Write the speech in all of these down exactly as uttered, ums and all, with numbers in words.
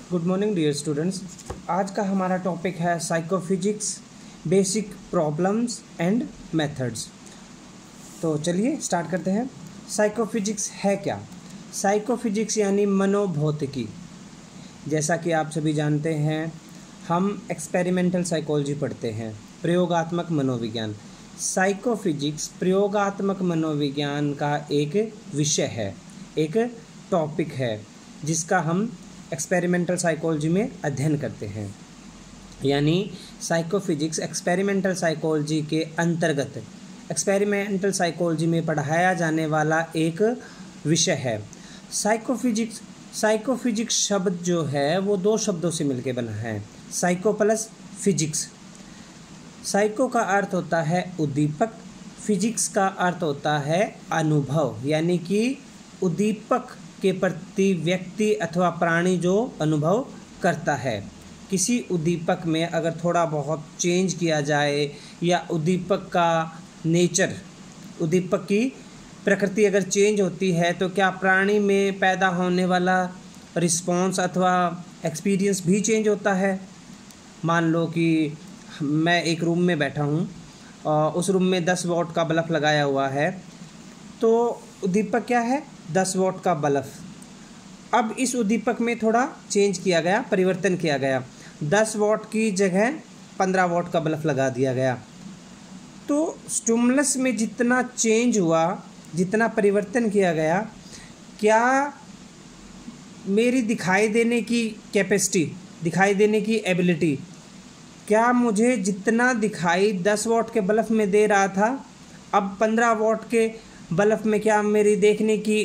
Good morning dear students. आज का हमारा टॉपिक है psychophysics, basic problems and methods. तो चलिए स्टार्ट करते हैं। साइकोफिजिक्स है क्या? साइकोफिजिक्स यानी मनोभौतिकी। जैसा कि आप सभी जानते हैं, हम एक्सपेरिमेंटल साइकोलॉजी पढ़ते हैं, प्रयोगात्मक मनोविज्ञान। साइकोफिजिक्स प्रयोगात्मक मनोविज्ञान का एक विषय है, एक टॉपिक है जिसका हम एक्सपेरिमेंटल साइकोलॉजी में अध्ययन करते हैं। यानी साइकोफिजिक्स एक्सपेरिमेंटल साइकोलॉजी के अंतर्गत एक्सपेरिमेंटल साइकोलॉजी में पढ़ाया जाने वाला एक विषय है। साइकोफिजिक्स साइकोफिजिक्स शब्द जो है वो दो शब्दों से मिलकर बना है, साइको प्लस फिजिक्स। साइको का अर्थ होता है उद्दीपक, फिजिक्स का अर्थ होता है अनुभव, यानी कि उद्दीपक के प्रति व्यक्ति अथवा प्राणी जो अनुभव करता है। किसी उद्दीपक में अगर थोड़ा बहुत चेंज किया जाए या उद्दीपक का नेचर, उद्दीपक की प्रकृति अगर चेंज होती है तो क्या प्राणी में पैदा होने वाला रिस्पॉन्स अथवा एक्सपीरियंस भी चेंज होता है। मान लो कि मैं एक रूम में बैठा हूँ और उस रूम में दस वॉट का बल्ब लगाया हुआ है, तो उद्दीपक क्या है? दस वॉट का बल्ब। अब इस उद्दीपक में थोड़ा चेंज किया गया, परिवर्तन किया गया, दस वॉट की जगह पंद्रह वॉट का बल्ब लगा दिया गया। तो स्टिमुलस में जितना चेंज हुआ, जितना परिवर्तन किया गया, क्या मेरी दिखाई देने की कैपेसिटी, दिखाई देने की एबिलिटी, क्या मुझे जितना दिखाई दस वॉट के बल्ब में दे रहा था, अब पंद्रह वॉट के बल्ब में क्या मेरी देखने की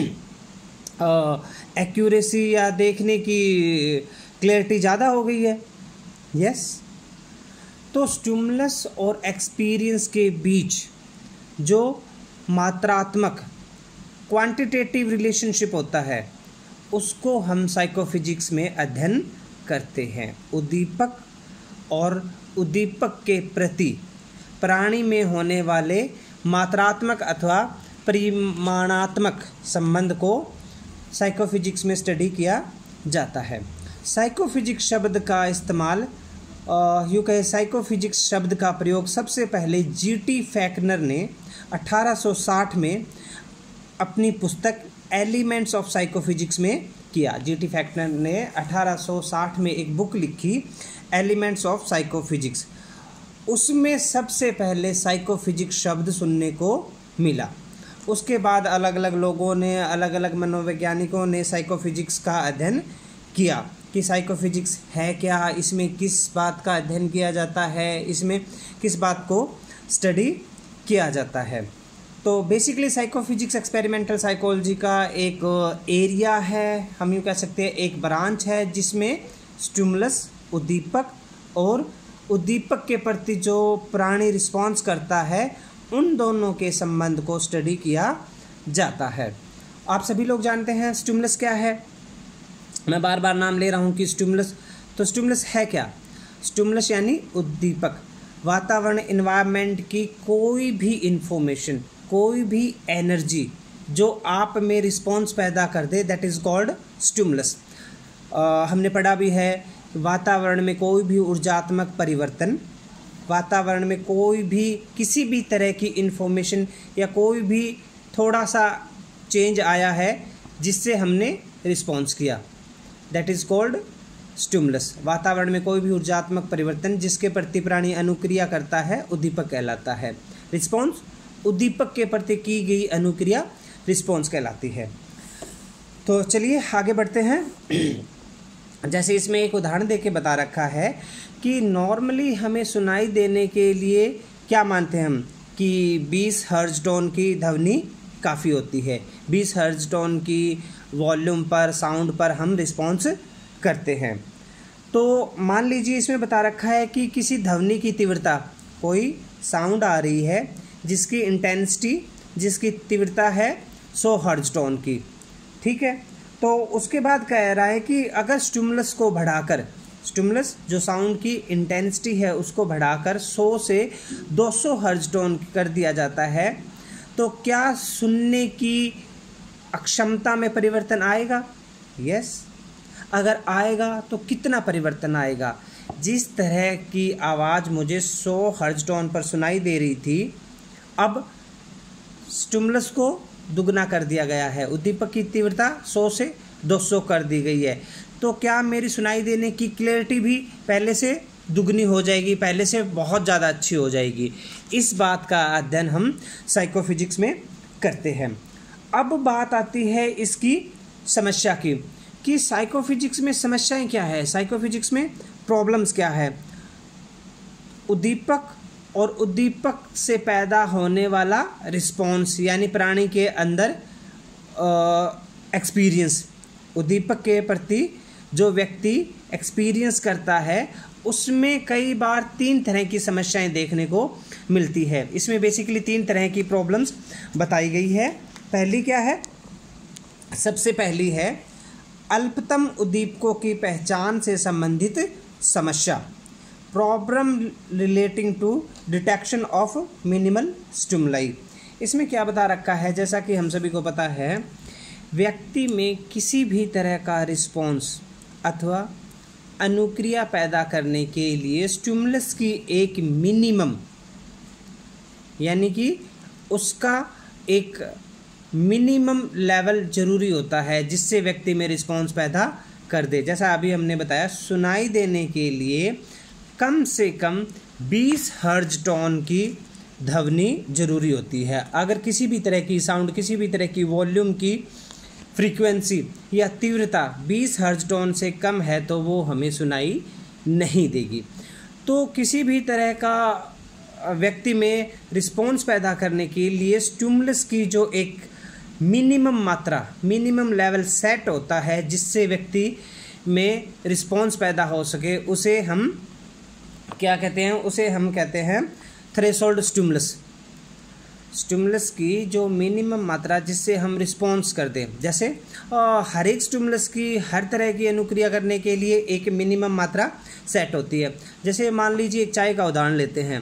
एक्यूरेसी या देखने की क्लैरिटी ज़्यादा हो गई है? यस। तो स्टिमुलस और एक्सपीरियंस के बीच जो मात्रात्मक क्वांटिटेटिव रिलेशनशिप होता है उसको हम साइकोफिजिक्स में अध्ययन करते हैं। उद्दीपक और उद्दीपक के प्रति प्राणी में होने वाले मात्रात्मक अथवा परिमाणात्मक संबंध को साइकोफिजिक्स में स्टडी किया जाता है। साइकोफिजिक्स शब्द का इस्तेमाल, यूँ कहे साइकोफिजिक्स शब्द का प्रयोग सबसे पहले जी टी फैक्नर ने अठारह सौ साठ में अपनी पुस्तक एलिमेंट्स ऑफ साइकोफिजिक्स में किया। जी टी फैक्नर ने अठारह सौ साठ में एक बुक लिखी, एलिमेंट्स ऑफ साइकोफिजिक्स। उसमें सबसे पहले साइकोफिजिक्स शब्द सुनने को मिला। उसके बाद अलग अलग लोगों ने, अलग अलग मनोवैज्ञानिकों ने साइकोफिजिक्स का अध्ययन किया कि साइकोफिजिक्स है क्या, इसमें किस बात का अध्ययन किया जाता है, इसमें किस बात को स्टडी किया जाता है। तो बेसिकली साइकोफिजिक्स एक्सपेरिमेंटल साइकोलॉजी का एक एरिया है, हम यूँ कह सकते हैं एक ब्रांच है, जिसमें स्टिमुलस, उद्दीपक और उद्दीपक के प्रति जो प्राणी रिस्पॉन्स करता है, उन दोनों के संबंध को स्टडी किया जाता है। आप सभी लोग जानते हैं स्टिमुलस क्या है। मैं बार बार नाम ले रहा हूँ कि स्टिमुलस, तो स्टिमुलस है क्या? स्टिमुलस यानी उद्दीपक, वातावरण, एनवायरनमेंट की कोई भी इंफॉर्मेशन, कोई भी एनर्जी जो आप में रिस्पॉन्स पैदा कर दे, दैट इज़ कॉल्ड स्टिमुलस। हमने पढ़ा भी है, वातावरण में कोई भी ऊर्जात्मक परिवर्तन, वातावरण में कोई भी किसी भी तरह की इन्फॉर्मेशन या कोई भी थोड़ा सा चेंज आया है जिससे हमने रिस्पॉन्स किया, दैट इज़ कॉल्ड स्टिमुलस। वातावरण में कोई भी ऊर्जात्मक परिवर्तन जिसके प्रति प्राणी अनुक्रिया करता है, उद्दीपक कहलाता है। रिस्पॉन्स, उद्दीपक के प्रति की गई अनुक्रिया रिस्पॉन्स कहलाती है। तो चलिए आगे बढ़ते हैं। जैसे इसमें एक उदाहरण देके बता रखा है कि नॉर्मली हमें सुनाई देने के लिए क्या मानते हैं हम कि बीस हर्ट्ज टोन की ध्वनि काफ़ी होती है। बीस हर्ट्ज टोन की वॉल्यूम पर, साउंड पर हम रिस्पॉन्स करते हैं। तो मान लीजिए इसमें बता रखा है कि किसी ध्वनि की तीव्रता, कोई साउंड आ रही है जिसकी इंटेंसिटी, जिसकी तीव्रता है सौ हर्ट्ज टोन की, ठीक है। तो उसके बाद कह रहा है कि अगर स्टिमुलस को बढ़ाकर, स्टिमुलस जो साउंड की इंटेंसिटी है उसको बढ़ाकर सौ से दो सौ हर्ट्ज टोन कर दिया जाता है, तो क्या सुनने की अक्षमता में परिवर्तन आएगा? यस। अगर आएगा तो कितना परिवर्तन आएगा। जिस तरह की आवाज़ मुझे सौ हर्ट्ज टोन पर सुनाई दे रही थी, अब स्टिमुलस को दुगना कर दिया गया है, उद्दीपक की तीव्रता सौ से दो सौ कर दी गई है। तो क्या मेरी सुनाई देने की क्लैरिटी भी पहले से दुगनी हो जाएगी, पहले से बहुत ज़्यादा अच्छी हो जाएगी। इस बात का अध्ययन हम साइकोफिजिक्स में करते हैं। अब बात आती है इसकी समस्या की कि साइकोफिजिक्स में समस्याएं क्या है, साइकोफिजिक्स में प्रॉब्लम्स क्या है। उद्दीपक और उद्दीपक से पैदा होने वाला रिस्पॉन्स, यानी प्राणी के अंदर एक्सपीरियंस, उद्दीपक के प्रति जो व्यक्ति एक्सपीरियंस करता है, उसमें कई बार तीन तरह की समस्याएं देखने को मिलती है। इसमें बेसिकली तीन तरह की प्रॉब्लम्स बताई गई है। पहली क्या है, सबसे पहली है अल्पतम उद्दीपकों की पहचान से संबंधित समस्या, problem relating to detection of minimal stimuli. इसमें क्या बता रखा है, जैसा कि हम सभी को पता है, व्यक्ति में किसी भी तरह का रिस्पॉन्स अथवा अनुक्रिया पैदा करने के लिए स्टिमुलस की एक मिनिमम, यानी कि उसका एक मिनिमम लेवल जरूरी होता है जिससे व्यक्ति में रिस्पॉन्स पैदा कर दे। जैसा अभी हमने बताया, सुनाई देने के लिए कम से कम बीस हर्ट्ज टोन की ध्वनि जरूरी होती है। अगर किसी भी तरह की साउंड, किसी भी तरह की वॉल्यूम की फ्रीक्वेंसी या तीव्रता बीस हर्ट्ज टोन से कम है तो वो हमें सुनाई नहीं देगी। तो किसी भी तरह का व्यक्ति में रिस्पॉन्स पैदा करने के लिए स्टिमुलस की जो एक मिनिमम मात्रा, मिनिमम लेवल सेट होता है जिससे व्यक्ति में रिस्पॉन्स पैदा हो सके, उसे हम क्या कहते हैं, उसे हम कहते हैं थ्रेशोल्ड स्टिमुलस। स्टिमुलस की जो मिनिमम मात्रा जिससे हम रिस्पॉन्स कर दें, जैसे हर एक स्टिमुलस की हर तरह की अनुक्रिया करने के लिए एक मिनिमम मात्रा सेट होती है। जैसे मान लीजिए एक चाय का उदाहरण लेते हैं,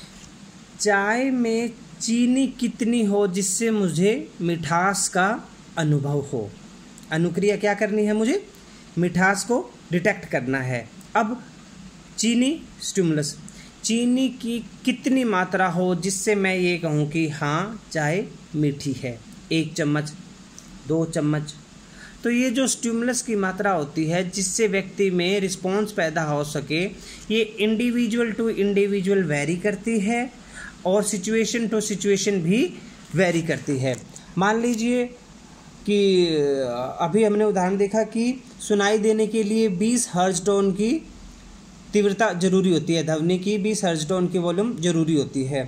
चाय में चीनी कितनी हो जिससे मुझे मिठास का अनुभव हो। अनुक्रिया क्या करनी है, मुझे मिठास को डिटेक्ट करना है। अब चीनी स्टिमुलस, चीनी की कितनी मात्रा हो जिससे मैं ये कहूँ कि हाँ चाय मीठी है, एक चम्मच, दो चम्मच। तो ये जो स्टिमुलस की मात्रा होती है जिससे व्यक्ति में रिस्पॉन्स पैदा हो सके, ये इंडिविजुअल टू इंडिविजुअल वेरी करती है और सिचुएशन टू सिचुएशन भी वेरी करती है। मान लीजिए कि अभी हमने उदाहरण देखा कि सुनाई देने के लिए बीस हर्ट्ज टोन की तीव्रता जरूरी होती है, ध्वनि की बीस हर्ट्ज टोन की वॉल्यूम जरूरी होती है।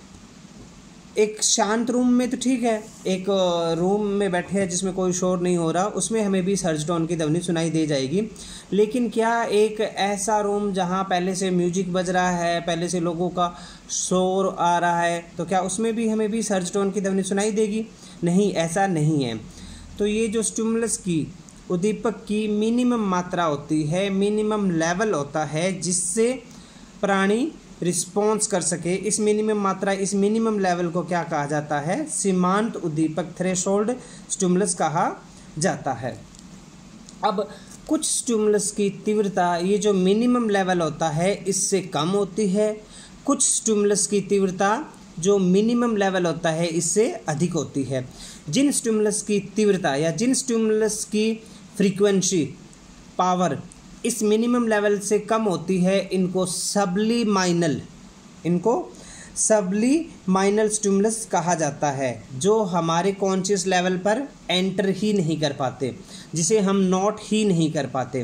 एक शांत रूम में तो ठीक है, एक रूम में बैठे हैं जिसमें कोई शोर नहीं हो रहा, उसमें हमें बीस हर्ट्ज टोन की ध्वनि सुनाई दे जाएगी। लेकिन क्या एक ऐसा रूम जहां पहले से म्यूजिक बज रहा है, पहले से लोगों का शोर आ रहा है, तो क्या उसमें भी हमें बीस हर्ट्ज टोन की ध्वनि सुनाई देगी? नहीं, ऐसा नहीं है। तो ये जो स्टिमुलस की, उद्दीपक की मिनिमम मात्रा होती है, मिनिमम लेवल होता है जिससे प्राणी रिस्पॉन्स कर सके, इस मिनिमम मात्रा, इस मिनिमम लेवल को क्या कहा जाता है? सीमांत उद्दीपक, थ्रेशोल्ड स्टिमुलस कहा जाता है। अब कुछ स्टिमुलस की तीव्रता, ये जो मिनिमम लेवल होता है, इससे कम होती है। कुछ स्टिमुलस की तीव्रता जो मिनिमम लेवल होता है इससे अधिक होती है। जिन स्टिमुलस की तीव्रता या जिन स्टिमुलस की फ्रीक्वेंसी, पावर इस मिनिमम लेवल से कम होती है, इनको सबलीमाइनल इनको सबलीमाइनल स्टिमुलस कहा जाता है, जो हमारे कॉन्शियस लेवल पर एंटर ही नहीं कर पाते, जिसे हम नोट ही नहीं कर पाते।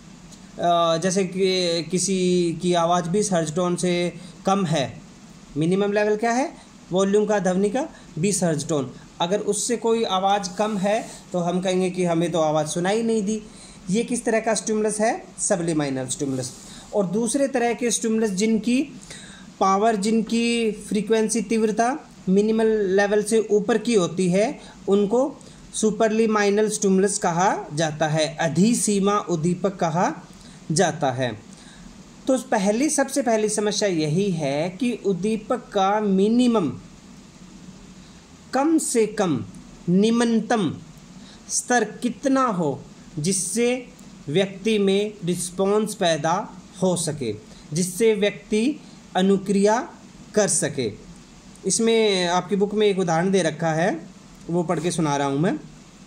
जैसे कि किसी की आवाज़ बीस हर्ट्ज टोन से कम है, मिनिमम लेवल क्या है? वॉल्यूम का, ध्वनि का बीस हर्ट्ज टोन। अगर उससे कोई आवाज़ कम है तो हम कहेंगे कि हमें तो आवाज़ सुनाई नहीं दी। ये किस तरह का स्टिमुलस है? Subliminal stimulus. और दूसरे तरह के स्टिमुलस जिनकी पावर, जिनकी फ्रीक्वेंसी, तीव्रता मिनिमल लेवल से ऊपर की होती है, उनको सुपरलीमाइनल स्टिमुलस कहा जाता है, अधिसीमा उद्दीपक कहा जाता है। तो पहली सबसे पहली समस्या यही है कि उद्दीपक का मिनिमम, कम से कम निम्नतम स्तर कितना हो जिससे व्यक्ति में रिस्पॉन्स पैदा हो सके, जिससे व्यक्ति अनुक्रिया कर सके। इसमें आपकी बुक में एक उदाहरण दे रखा है, वो पढ़ के सुना रहा हूँ मैं।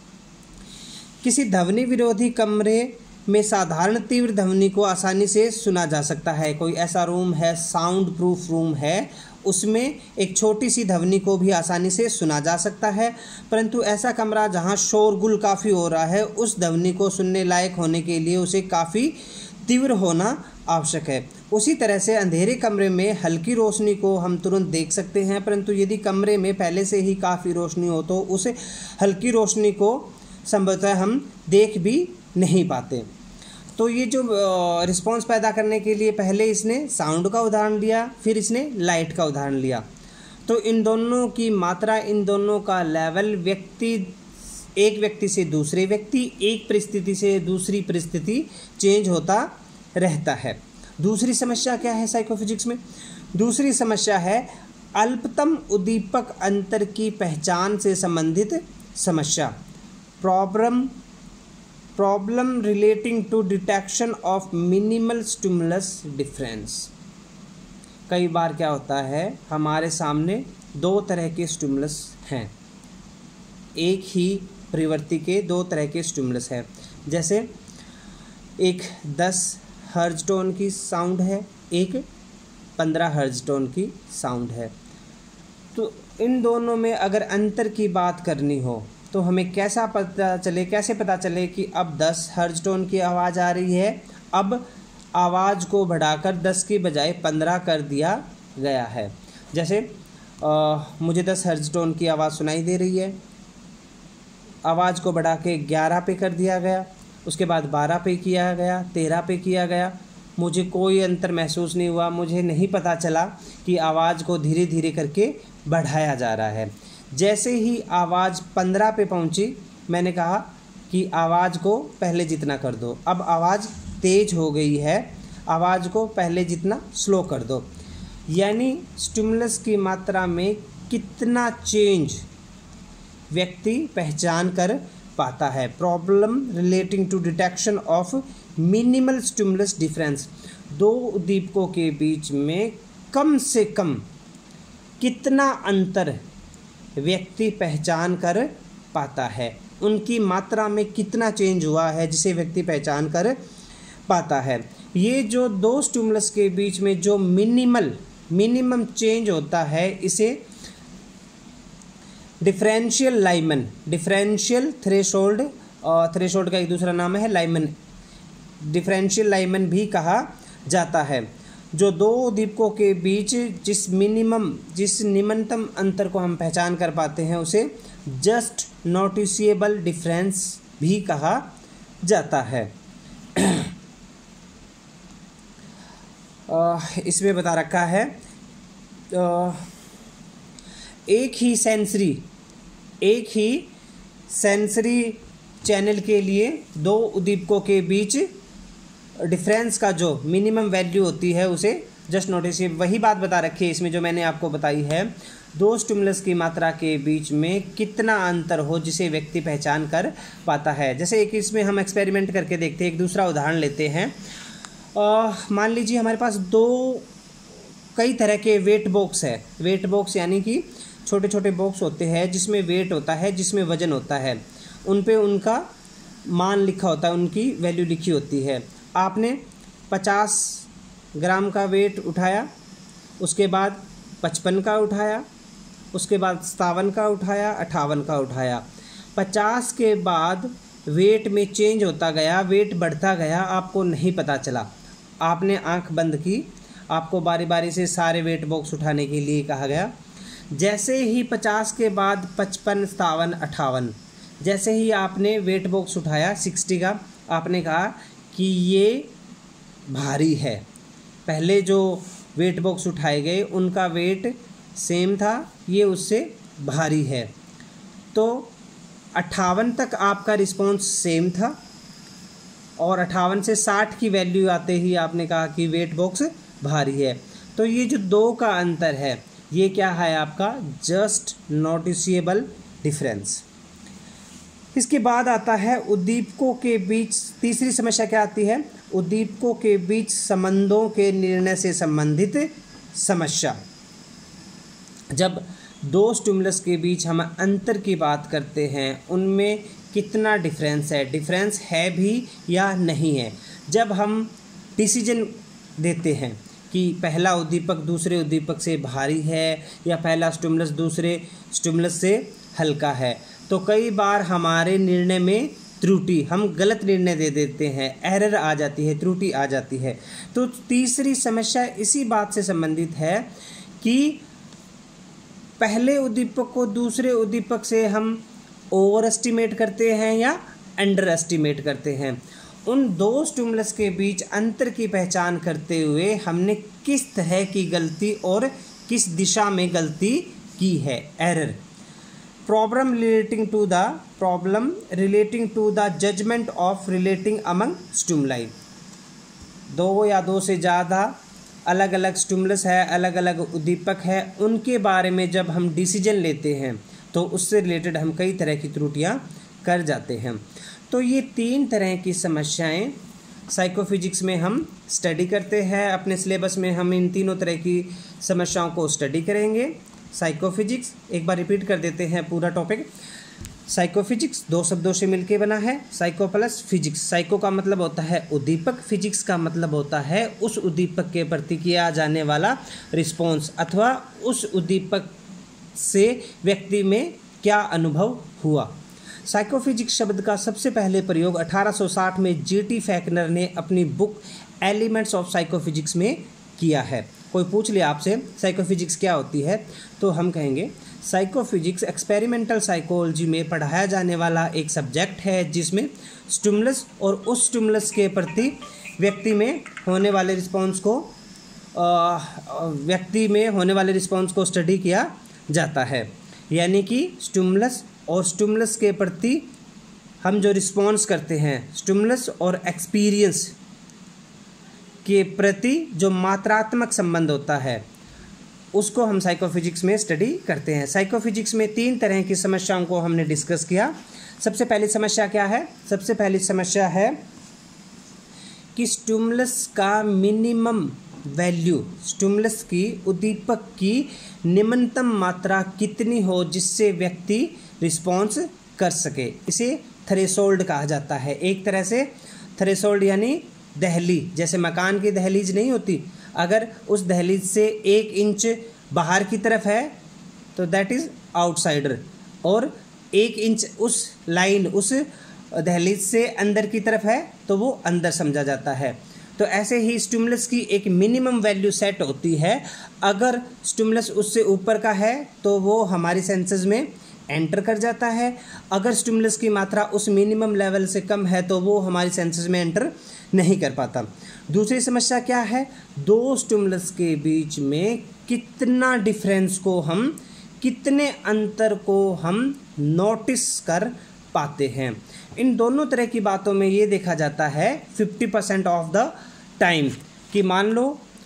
किसी ध्वनि विरोधी कमरे में साधारण तीव्र ध्वनि को आसानी से सुना जा सकता है। कोई ऐसा रूम है, साउंड प्रूफ रूम है, उसमें एक छोटी सी ध्वनि को भी आसानी से सुना जा सकता है, परंतु ऐसा कमरा जहां शोरगुल काफ़ी हो रहा है, उस ध्वनि को सुनने लायक होने के लिए उसे काफ़ी तीव्र होना आवश्यक है। उसी तरह से अंधेरे कमरे में हल्की रोशनी को हम तुरंत देख सकते हैं, परंतु यदि कमरे में पहले से ही काफ़ी रोशनी हो तो उस हल्की रोशनी को संभवतः हम देख भी नहीं पाते। तो ये जो रिस्पॉन्स पैदा करने के लिए पहले इसने साउंड का उदाहरण दिया, फिर इसने लाइट का उदाहरण लिया। तो इन दोनों की मात्रा, इन दोनों का लेवल व्यक्ति एक व्यक्ति से दूसरे व्यक्ति, एक परिस्थिति से दूसरी परिस्थिति चेंज होता रहता है। दूसरी समस्या क्या है साइकोफिजिक्स में? दूसरी समस्या है अल्पतम उद्दीपक अंतर की पहचान से संबंधित समस्या, problem problem relating to detection of minimal stimulus difference. कई बार क्या होता है, हमारे सामने दो तरह के स्टिमुलस हैं, एक ही प्रवृत्ति के दो तरह के स्टिमुलस है। जैसे एक दस हर्ज टोन की साउंड है, एक पंद्रह हर्ज टोन की साउंड है। तो इन दोनों में अगर अंतर की बात करनी हो तो हमें कैसा पता चले कैसे पता चले कि अब दस हर्ज टोन की आवाज़ आ रही है, अब आवाज़ को बढ़ाकर दस की बजाय पंद्रह कर दिया गया है। जैसे आ, मुझे दस हर्ज टोन की आवाज़ सुनाई दे रही है, आवाज़ को बढ़ा के ग्यारह पे कर दिया गया, उसके बाद बारह पे किया गया, तेरह पे किया गया, मुझे कोई अंतर महसूस नहीं हुआ, मुझे नहीं पता चला कि आवाज़ को धीरे धीरे करके बढ़ाया जा रहा है। जैसे ही आवाज़ पंद्रह पे पहुंची, मैंने कहा कि आवाज़ को पहले जितना कर दो, अब आवाज़ तेज़ हो गई है, आवाज़ को पहले जितना स्लो कर दो। यानी स्टिमुलस की मात्रा में कितना चेंज व्यक्ति पहचान कर पाता है। Problem relating to detection of minimal stimulus difference, दो उद्दीपकों के बीच में कम से कम कितना अंतर व्यक्ति पहचान कर पाता है, उनकी मात्रा में कितना चेंज हुआ है जिसे व्यक्ति पहचान कर पाता है। ये जो दो स्टिमुलस के बीच में जो मिनिमल मिनिमम चेंज होता है, इसे डिफरेंशियल लाइमन डिफरेंशियल थ्रेशोल्ड और थ्रेशोल्ड का एक दूसरा नाम है लाइमन, डिफरेंशियल लाइमन भी कहा जाता है। जो दो उद्दीपकों के बीच जिस मिनिमम जिस निम्नतम अंतर को हम पहचान कर पाते हैं उसे जस्ट नोटिसेबल डिफरेंस भी कहा जाता है। इसमें बता रखा है एक ही सेंसरी एक ही सेंसरी चैनल के लिए दो उद्दीपकों के बीच डिफरेंस का जो मिनिमम वैल्यू होती है उसे जस्ट नोटिस, वही बात बता रखी है इसमें जो मैंने आपको बताई है। दो स्टिमुलस की मात्रा के बीच में कितना अंतर हो जिसे व्यक्ति पहचान कर पाता है। जैसे एक इसमें हम एक्सपेरिमेंट करके देखते हैं, एक दूसरा उदाहरण लेते हैं। मान लीजिए हमारे पास दो कई तरह के वेट बॉक्स है। वेट बॉक्स यानी कि छोटे छोटे बॉक्स होते हैं जिसमें वेट होता है, जिसमें वजन होता है, उन पे उनका मान लिखा होता है, उनकी वैल्यू लिखी होती है। आपने पचास ग्राम का वेट उठाया, उसके बाद पचपन का उठाया, उसके बाद सतावन का उठाया, अट्ठावन का उठाया। पचास के बाद वेट में चेंज होता गया, वेट बढ़ता गया, आपको नहीं पता चला। आपने आंख बंद की, आपको बारी बारी से सारे वेट बॉक्स उठाने के लिए कहा गया। जैसे ही पचास के बाद पचपन, सतावन, अट्ठावन, जैसे ही आपने वेट बॉक्स उठाया सिक्सटी का, आपने कहा कि ये भारी है। पहले जो वेट बॉक्स उठाए गए उनका वेट सेम था, ये उससे भारी है। तो अट्ठावन तक आपका रिस्पॉन्स सेम था और अट्ठावन से साठ की वैल्यू आते ही आपने कहा कि वेट बॉक्स भारी है। तो ये जो दो का अंतर है ये क्या है आपका जस्ट नोटिसेबल डिफरेंस। इसके बाद आता है उद्दीपकों के बीच, तीसरी समस्या क्या आती है, उद्दीपकों के बीच संबंधों के निर्णय से संबंधित समस्या। जब दो स्टिमुलस के बीच हम अंतर की बात करते हैं, उनमें कितना डिफरेंस है, डिफरेंस है भी या नहीं है। जब हम डिसीजन देते हैं कि पहला उद्दीपक दूसरे उद्दीपक से भारी है या पहला स्टिमुलस दूसरे स्टिमुलस से हल्का है, तो कई बार हमारे निर्णय में त्रुटि, हम गलत निर्णय दे देते हैं, एरर आ जाती है, त्रुटि आ जाती है। तो तीसरी समस्या इसी बात से संबंधित है कि पहले उद्दीपक को दूसरे उद्दीपक से हम ओवर एस्टिमेट करते हैं या अंडर एस्टिमेट करते हैं। उन दो स्टिमुलस के बीच अंतर की पहचान करते हुए हमने किस तरह की गलती और किस दिशा में गलती की है, error. Problem relating to the problem relating to the judgement of relating among stimuli. दो या दो से ज़्यादा अलग अलग स्टिमुलस है, अलग अलग उद्दीपक है, उनके बारे में जब हम डिसीजन लेते हैं तो उससे रिलेटेड हम कई तरह की त्रुटियां कर जाते हैं। तो ये तीन तरह की समस्याएं साइकोफिजिक्स में हम स्टडी करते हैं। अपने सिलेबस में हम इन तीनों तरह की समस्याओं को स्टडी करेंगे। साइकोफिजिक्स, एक बार रिपीट कर देते हैं पूरा टॉपिक। साइकोफिजिक्स दो शब्दों से मिलके बना है, साइको प्लस फिजिक्स। साइको का मतलब होता है उद्दीपक, फिजिक्स का मतलब होता है उस उद्दीपक के प्रति किया जाने वाला रिस्पॉन्स अथवा उस उद्दीपक से व्यक्ति में क्या अनुभव हुआ। साइकोफिजिक्स शब्द का सबसे पहले प्रयोग अठारह सौ साठ में जी टी फैक्नर ने अपनी बुक एलिमेंट्स ऑफ साइकोफिजिक्स में किया है। कोई पूछ लिया आपसे साइकोफिजिक्स क्या होती है, तो हम कहेंगे साइकोफिजिक्स एक्सपेरिमेंटल साइकोलॉजी में पढ़ाया जाने वाला एक सब्जेक्ट है जिसमें स्टिमुलस और उस स्टिमुलस के प्रति व्यक्ति में होने वाले रिस्पॉन्स को आ, व्यक्ति में होने वाले रिस्पॉन्स को स्टडी किया जाता है। यानी कि स्टिमुलस और स्टिमुलस के प्रति हम जो रिस्पॉन्स करते हैं, स्टिमुलस और एक्सपीरियंस के प्रति जो मात्रात्मक संबंध होता है, उसको हम साइकोफिजिक्स में स्टडी करते हैं। साइकोफिजिक्स में तीन तरह की समस्याओं को हमने डिस्कस किया। सबसे पहली समस्या क्या है? सबसे पहली समस्या है कि स्टिमुलस का मिनिमम वैल्यू, स्टिमुलस की, उद्दीपक की निम्नतम मात्रा कितनी हो जिससे व्यक्ति रिस्पॉन्स कर सके। इसे थ्रेशोल्ड कहा जाता है। एक तरह से थ्रेशोल्ड यानी दहली, जैसे मकान की दहलीज नहीं होती, अगर उस दहलीज से एक इंच बाहर की तरफ है तो दैट इज़ आउटसाइडर, और एक इंच उस लाइन उस दहलीज से अंदर की तरफ है तो वो अंदर समझा जाता है। तो ऐसे ही स्टिमुलस की एक मिनिमम वैल्यू सेट होती है। अगर स्टिमुलस उससे ऊपर का है तो वो हमारी सेंसेस में एंटर कर जाता है, अगर स्टिमुलस की मात्रा उस मिनिमम लेवल से कम है तो वो हमारी सेंसेस में एंटर नहीं कर पाता। दूसरी समस्या क्या है? दो स्टिमुलस के बीच में कितना डिफरेंस को हम, कितने अंतर को हम नोटिस कर पाते हैं। इन दोनों तरह की बातों में ये देखा जाता है fifty percent of the time कि मान लो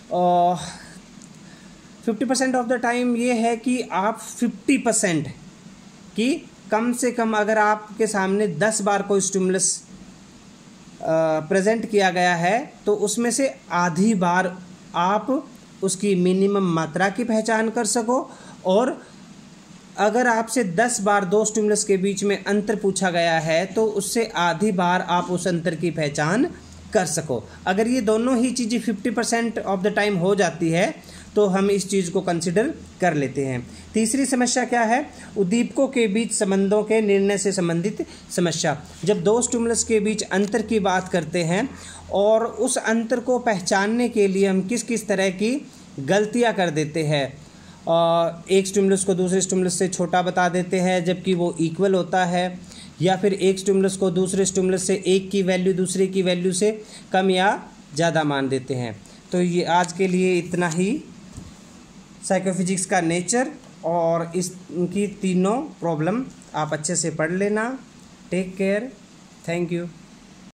fifty percent of the time ये है कि आप फिफ्टी परसेंट कि कम से कम अगर आपके सामने दस बार कोई स्टिमुलस प्रेजेंट किया गया है तो उसमें से आधी बार आप उसकी मिनिमम मात्रा की पहचान कर सको, और अगर आपसे दस बार दो स्टिमुलस के बीच में अंतर पूछा गया है तो उससे आधी बार आप उस अंतर की पहचान कर सको। अगर ये दोनों ही चीज़ें fifty percent of the time हो जाती है तो हम इस चीज़ को कंसिडर कर लेते हैं। तीसरी समस्या क्या है? उद्दीपकों के बीच संबंधों के निर्णय से संबंधित समस्या। जब दो स्टिमुलस के बीच अंतर की बात करते हैं और उस अंतर को पहचानने के लिए हम किस किस तरह की गलतियां कर देते हैं। एक स्टिमुलस को दूसरे स्टिमुलस से छोटा बता देते हैं जबकि वो इक्वल होता है, या फिर एक स्टिमुलस को दूसरे स्टिमुलस से एक की वैल्यू दूसरे की वैल्यू से कम या ज़्यादा मान देते हैं। तो ये आज के लिए इतना ही साइकोफिजिक्स का नेचर और इसकी तीनों प्रॉब्लम आप अच्छे से पढ़ लेना। Take care, thank you.